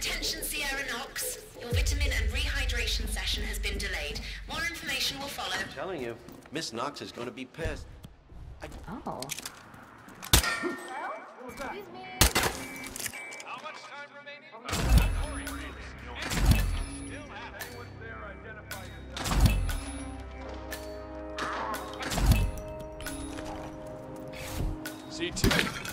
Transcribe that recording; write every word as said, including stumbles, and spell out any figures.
Attention Sierra Knox. Your vitamin and rehydration session has been delayed. More information will follow. I'm telling you, Miss Knox is going to be pissed. I... Oh. Excuse me. How much time remaining? Still have it. Anyone's there, identify yourself. C two.